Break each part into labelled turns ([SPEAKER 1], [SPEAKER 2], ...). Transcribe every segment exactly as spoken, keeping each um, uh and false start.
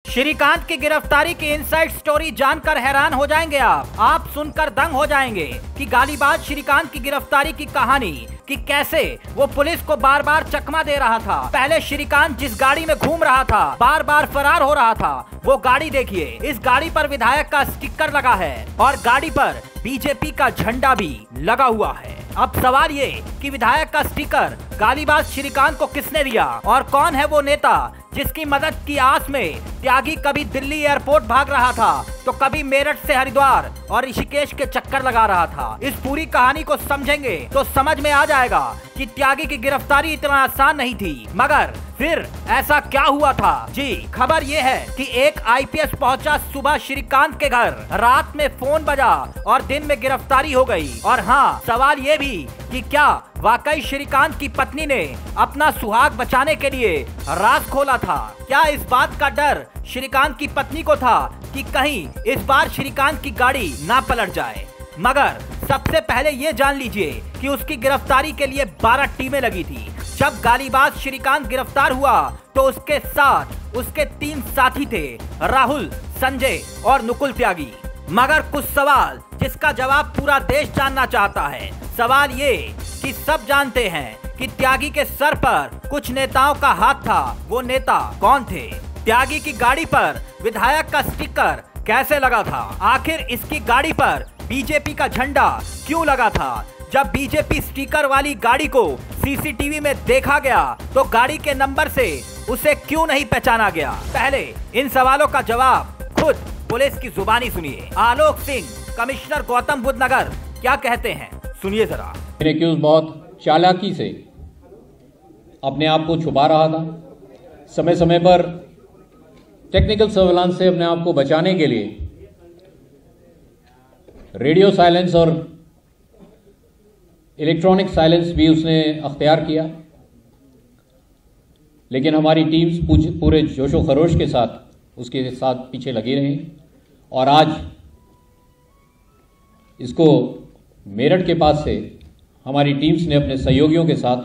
[SPEAKER 1] श्रीकांत की गिरफ्तारी की इनसाइड स्टोरी जानकर हैरान हो जाएंगे आप आप सुनकर दंग हो जाएंगे कि गालीबाज श्रीकांत की गिरफ्तारी की कहानी कि कैसे वो पुलिस को बार बार चकमा दे रहा था। पहले श्रीकांत जिस गाड़ी में घूम रहा था, बार बार फरार हो रहा था, वो गाड़ी देखिए। इस गाड़ी पर विधायक का स्टिकर लगा है और गाड़ी पर बीजेपी का झंडा भी लगा हुआ है। अब सवाल ये कि विधायक का स्टिकर गालीबाज श्रीकांत को किसने दिया और कौन है वो नेता जिसकी मदद की आस में त्यागी कभी दिल्ली एयरपोर्ट भाग रहा था तो कभी मेरठ से हरिद्वार और ऋषिकेश के चक्कर लगा रहा था। इस पूरी कहानी को समझेंगे तो समझ में आ जाएगा कि त्यागी की गिरफ्तारी इतना आसान नहीं थी। मगर फिर ऐसा क्या हुआ था? जी, खबर ये है कि एक आईपीएस पहुंचा सुबह श्रीकांत के घर, रात में फोन बजा और दिन में गिरफ्तारी हो गई। और हाँ, सवाल ये भी कि क्या वाकई श्रीकांत की पत्नी ने अपना सुहाग बचाने के लिए राज खोला था? क्या इस बात का डर श्रीकांत की पत्नी को था कि कहीं इस बार श्रीकांत की गाड़ी ना पलट जाए? मगर सबसे पहले ये जान लीजिए कि उसकी गिरफ्तारी के लिए बारह टीमें लगी थी। जब गालीबाज श्रीकांत गिरफ्तार हुआ तो उसके साथ उसके तीन साथी थे, राहुल, संजय और नुकुल त्यागी। मगर कुछ सवाल जिसका जवाब पूरा देश जानना चाहता है। सवाल ये कि सब जानते हैं कि त्यागी के सर पर कुछ नेताओं का हाथ था। वो नेता कौन थे? त्यागी की गाड़ी पर विधायक का स्टिकर कैसे लगा था? आखिर इसकी गाड़ी पर बीजेपी का झंडा क्यों लगा था? जब बीजेपी स्टिकर वाली गाड़ी को सीसीटीवी में देखा गया तो गाड़ी के नंबर से उसे क्यों नहीं पहचाना गया? पहले इन सवालों का जवाब खुद पुलिस की जुबानी सुनिए। आलोक सिंह, कमिश्नर गौतम बुद्ध नगर, क्या कहते हैं, सुनिए जरा।
[SPEAKER 2] एक्यूज बहुत चालाकी से अपने आप को छुपा रहा था। समय समय पर टेक्निकल सर्विलांस से अपने आप को बचाने के लिए रेडियो साइलेंस और इलेक्ट्रॉनिक साइलेंस भी उसने अख्तियार किया। लेकिन हमारी टीम्स पूरे जोशो खरोश के साथ उसके साथ पीछे लगी रही और आज इसको मेरठ के पास से हमारी टीम्स ने अपने सहयोगियों के साथ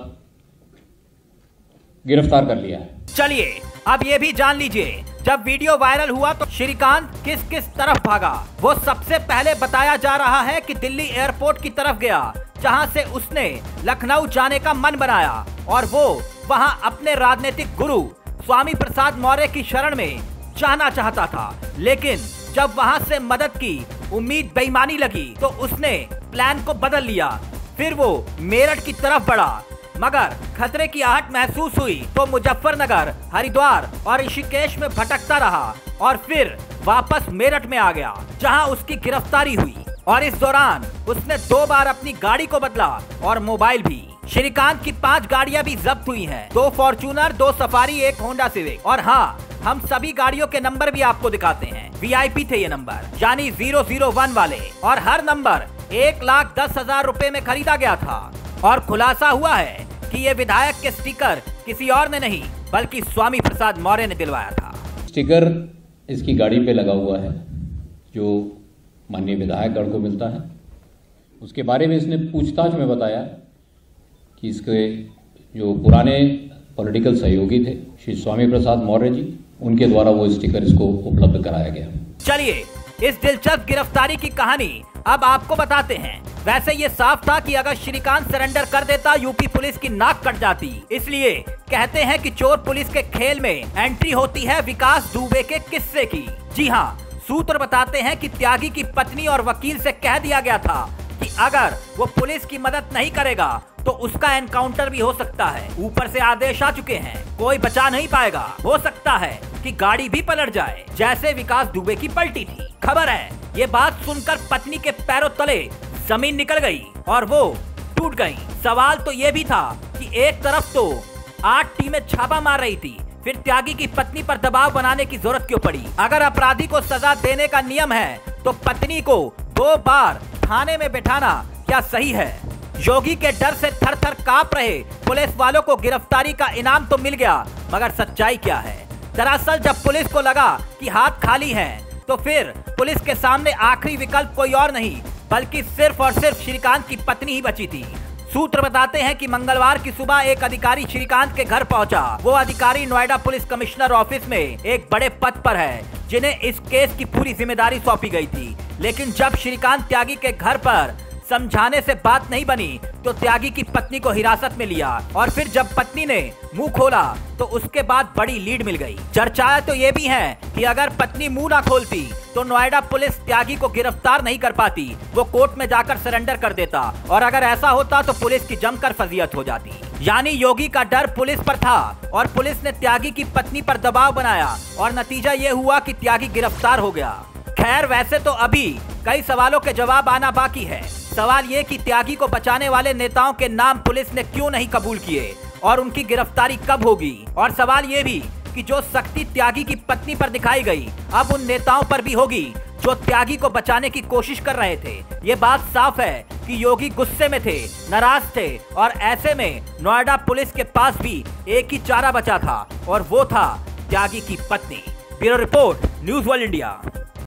[SPEAKER 2] गिरफ्तार कर लिया है।
[SPEAKER 1] चलिए अब ये भी जान लीजिए, जब वीडियो वायरल हुआ तो श्रीकांत किस किस तरफ भागा। वो सबसे पहले बताया जा रहा है कि दिल्ली एयरपोर्ट की तरफ गया, जहां से उसने लखनऊ जाने का मन बनाया और वो वहां अपने राजनीतिक गुरु स्वामी प्रसाद मौर्य की शरण में जाना चाहता था। लेकिन जब वहां से मदद की उम्मीद बेईमानी लगी तो उसने प्लान को बदल लिया। फिर वो मेरठ की तरफ बढ़ा, मगर खतरे की आहट महसूस हुई तो मुजफ्फरनगर, हरिद्वार और ऋषिकेश में भटकता रहा और फिर वापस मेरठ में आ गया, जहां उसकी गिरफ्तारी हुई। और इस दौरान उसने दो बार अपनी गाड़ी को बदला और मोबाइल भी। श्रीकांत की पांच गाड़ियां भी जब्त हुई हैं, दो फॉर्च्यूनर, दो सफारी, एक होंडा सिविक। और हाँ, हम सभी गाड़ियों के नंबर भी आपको दिखाते हैं। वीआईपी थे ये नंबर, यानी जीरो जीरो वन वाले, और हर नंबर एक लाख दस हजार रुपए में खरीदा गया था। और खुलासा हुआ है कि ये विधायक के स्टिकर किसी और ने नहीं बल्कि स्वामी प्रसाद मौर्य ने दिलवाया था।
[SPEAKER 2] स्टिकर इसकी गाड़ी पे लगा हुआ है जो माननीय विधायकगण को मिलता है। उसके बारे में इसने पूछताछ में बताया कि इसके जो पुराने पॉलिटिकल सहयोगी थे श्री स्वामी प्रसाद मौर्य जी, उनके द्वारा वो स्टिकर इसको उपलब्ध कराया गया।
[SPEAKER 1] चलिए इस दिलचस्प गिरफ्तारी की कहानी अब आपको बताते हैं। वैसे ये साफ था कि अगर श्रीकांत सरेंडर कर देता यूपी पुलिस की नाक कट जाती। इसलिए कहते हैं कि चोर पुलिस के खेल में एंट्री होती है विकास दुबे के किस्से की। जी हाँ, सूत्र बताते हैं कि त्यागी की पत्नी और वकील से कह दिया गया था कि अगर वो पुलिस की मदद नहीं करेगा तो उसका एनकाउंटर भी हो सकता है। ऊपर से आदेश आ चुके हैं, कोई बचा नहीं पाएगा। हो सकता है कि गाड़ी भी पलट जाए जैसे विकास दुबे की पलटी थी। खबर है ये बात सुनकर पत्नी के पैरों तले जमीन निकल गई और वो टूट गई। सवाल तो ये भी था कि एक तरफ तो आठ टीमें छापा मार रही थी, फिर त्यागी की पत्नी पर दबाव बनाने की जरूरत क्यों पड़ी? अगर अपराधी को सजा देने का नियम है तो पत्नी को दो बार थाने में बैठाना क्या सही है? योगी के डर से थर थर कांप रहे पुलिस वालों को गिरफ्तारी का इनाम तो मिल गया, मगर सच्चाई क्या है? दरअसल जब पुलिस को लगा कि हाथ खाली हैं, तो फिर पुलिस के सामने आखिरी विकल्प कोई और नहीं बल्कि सिर्फ और सिर्फ श्रीकांत की पत्नी ही बची थी। सूत्र बताते हैं कि मंगलवार की सुबह एक अधिकारी श्रीकांत के घर पहुंचा। वो अधिकारी नोएडा पुलिस कमिश्नर ऑफिस में एक बड़े पद पर है, जिन्हें इस केस की पूरी जिम्मेदारी सौंपी गई थी। लेकिन जब श्रीकांत त्यागी के घर पर समझाने से बात नहीं बनी तो त्यागी की पत्नी को हिरासत में लिया और फिर जब पत्नी ने मुंह खोला तो उसके बाद बड़ी लीड मिल गई। चर्चाएं तो ये भी हैं कि अगर पत्नी मुंह ना खोलती तो नोएडा पुलिस त्यागी को गिरफ्तार नहीं कर पाती, वो कोर्ट में जाकर सरेंडर कर देता और अगर ऐसा होता तो पुलिस की जमकर फजीयत हो जाती। यानी योगी का डर पुलिस पर था और पुलिस ने त्यागी की पत्नी पर दबाव बनाया और नतीजा ये हुआ कि त्यागी गिरफ्तार हो गया। खैर, वैसे तो अभी कई सवालों के जवाब आना बाकी है। सवाल ये कि त्यागी को बचाने वाले नेताओं के नाम पुलिस ने क्यों नहीं कबूल किए और उनकी गिरफ्तारी कब होगी, और सवाल ये भी कि जो सख्ती त्यागी की पत्नी पर दिखाई गई अब उन नेताओं पर भी होगी जो त्यागी को बचाने की कोशिश कर रहे थे। ये बात साफ है कि योगी गुस्से में थे, नाराज थे और ऐसे में नोएडा पुलिस के पास भी एक ही चारा बचा था और वो था त्यागी की पत्नी। Bureau report, news world India.